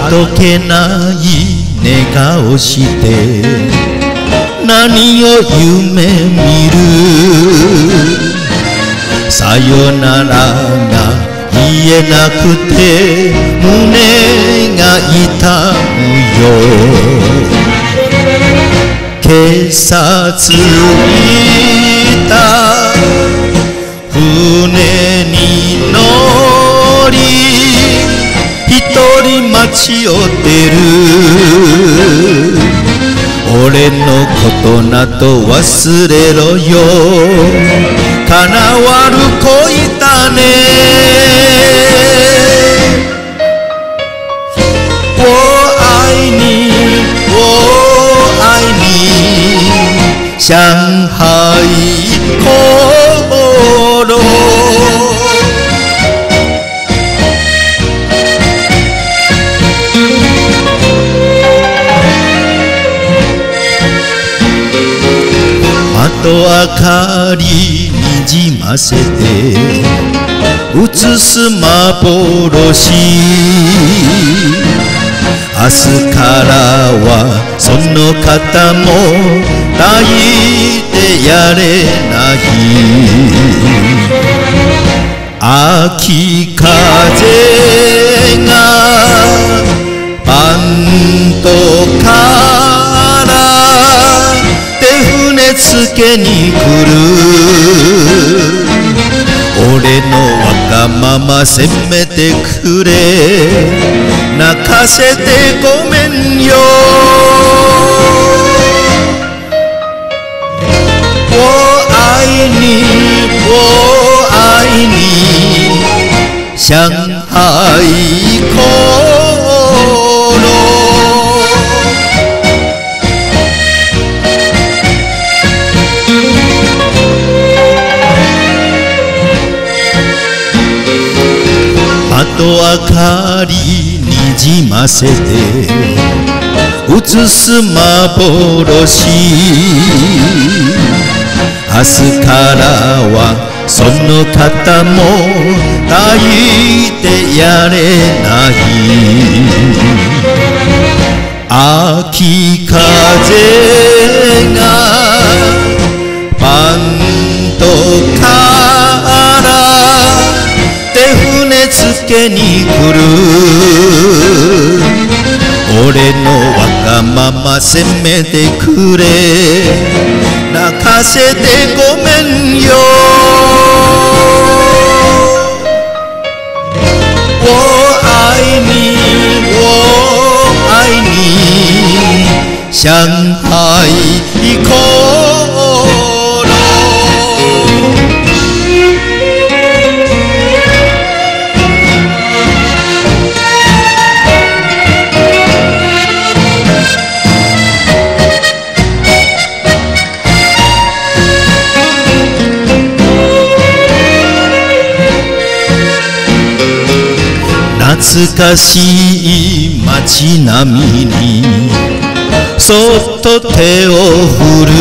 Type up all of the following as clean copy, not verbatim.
どけない寝顔して何を夢見る。さよならが言えなくて胸が痛むよ。今朝着いた船に乗り一人待ち寄ってる。俺のことなど忘れろよ。叶わる恋だね。我愛你我愛你上海頃。窓明かりにじませて映す幻。明日からはその方も抱いてやれない。秋風がバンドから船つけに来る。俺のわがまま責めてくれ。泣かせてごめんよ。我愛你我愛你上海頃。窓明かりにじませて映す幻。明日からはその方も抱いてやれない。秋風がバンドから船つけに来る。俺のわがまま責めてくれ。泣かせてごめんよ。我愛你我愛你上海頃。懐かしい街並みにそっと手を振る。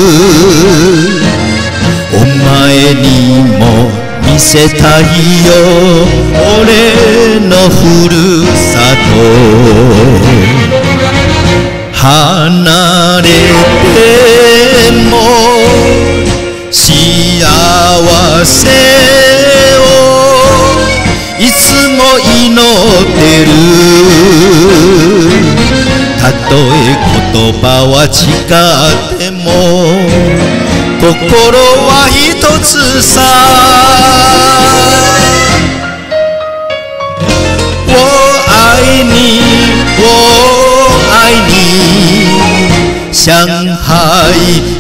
お前にも見せたいよ俺のふるさと。離れても幸せをいつも祈ってる。たとえ言葉は違っても心は一つさ。我愛你我愛你上海